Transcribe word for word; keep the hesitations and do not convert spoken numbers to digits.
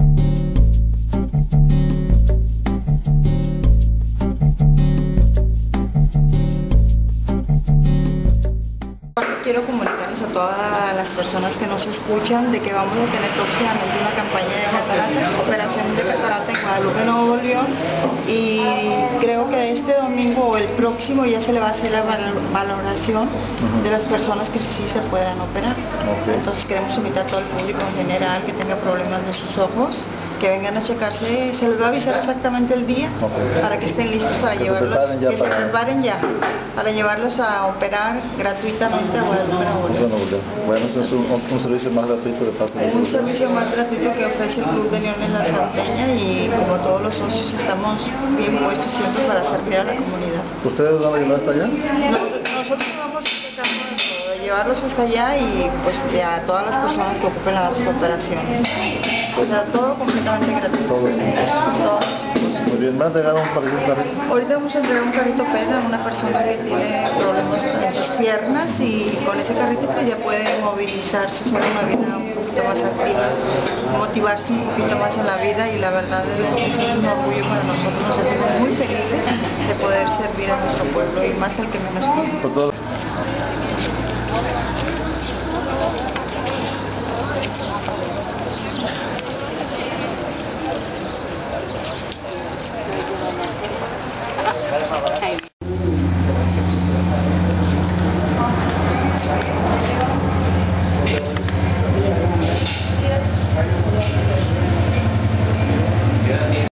Quiero comunicarles a todas las personas que nos escuchan de que vamos a tener próximamente una campaña de catarata, operación de catarata en Guadalupe, Nuevo León, y creo que este domingo o el próximo ya se le va a hacer la valoración uh-huh. de las personas que sí se puedan operar. Okay. Entonces queremos invitar a todo el público en general que tenga problemas de sus ojos, que vengan a checarse, se les va a avisar exactamente el día okay. para que estén listos para que llevarlos, se que para... se preparen ya, para llevarlos a operar gratuitamente a Guadalupe, Nuevo León. Bueno, eso es un, un servicio más gratuito de parte de Un servicio más gratuito que ofrece el Club de Leones La Salteña, y como todos los socios estamos bien puestos siempre para servir a la comunidad. ¿Ustedes van a llevar hasta allá? Nosotros, nosotros vamos a de llevarlos hasta allá y pues a todas las personas que ocupen las operaciones. O sea, todo completamente gratuito. Todo. Todo. Muy bien, ¿me han entregado un carrito? Ahorita vamos a entregar un carrito peda a una persona que tiene problemas en sus piernas, y con ese carrito pues ya puede movilizarse, hacer una vida un poquito más activa, motivarse un poquito más en la vida, y la verdad es que es un orgullo para nosotros, nos sentimos muy felices de poder servir a nuestro pueblo y más al que menos tiene.